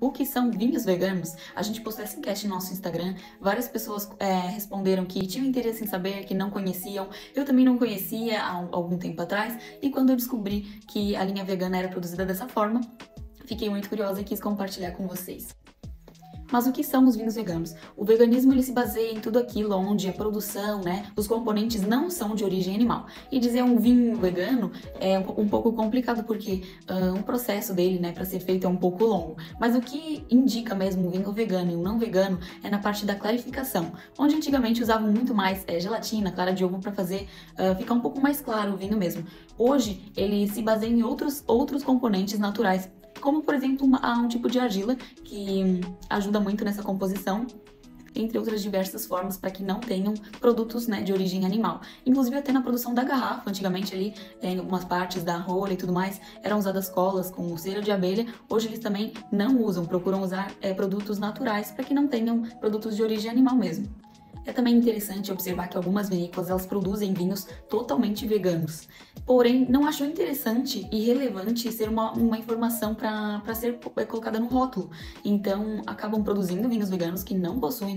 o que são vinhos veganos? A gente postou essa enquete no nosso Instagram, várias pessoas responderam que tinham interesse em saber, que não conheciam. Eu também não conhecia há algum tempo atrás, e quando eu descobri que a linha vegana era produzida dessa forma, fiquei muito curiosa e quis compartilhar com vocês. Mas o que são os vinhos veganos? O veganismo ele se baseia em tudo aquilo onde a produção, os componentes não são de origem animal. E dizer um vinho vegano é um pouco complicado porque o processo dele, para ser feito é um pouco longo. Mas o que indica mesmo o vinho vegano e o não vegano é na parte da clarificação, onde antigamente usavam muito mais gelatina, clara de ovo para fazer ficar um pouco mais claro o vinho mesmo. Hoje ele se baseia em outros componentes naturais, como por exemplo um tipo de argila que ajuda muito nessa composição, entre outras diversas formas para que não tenham produtos de origem animal. Inclusive até na produção da garrafa, antigamente ali em algumas partes da rolha e tudo mais, eram usadas colas com cera de abelha. Hoje eles também não usam, procuram usar produtos naturais para que não tenham produtos de origem animal mesmo. É também interessante observar que algumas vinícolas elas produzem vinhos totalmente veganos. Porém, não achou interessante e relevante ser uma informação para ser colocada no rótulo. Então, acabam produzindo vinhos veganos que não possuem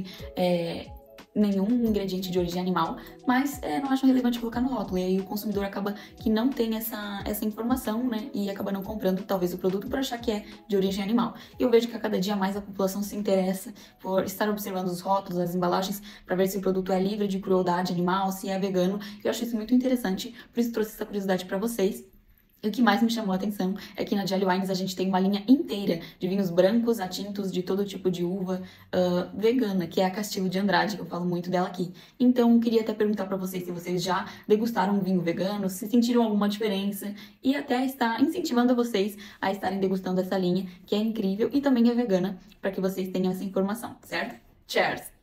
nenhum ingrediente de origem animal, mas não acham relevante colocar no rótulo. E aí o consumidor acaba que não tem essa informação, e acaba não comprando talvez o produto por achar que é de origem animal. E eu vejo que a cada dia mais a população se interessa por estar observando os rótulos, as embalagens, para ver se o produto é livre de crueldade animal, se é vegano. Eu acho isso muito interessante, por isso trouxe essa curiosidade para vocês. E o que mais me chamou a atenção é que na Jelly Wines a gente tem uma linha inteira de vinhos brancos a tintos de todo tipo de uva vegana, que é a Castilho de Andrade, que eu falo muito dela aqui. Então, queria até perguntar para vocês se vocês já degustaram um vinho vegano, se sentiram alguma diferença, e até estar incentivando vocês a estarem degustando essa linha, que é incrível e também é vegana, para que vocês tenham essa informação, certo? Cheers!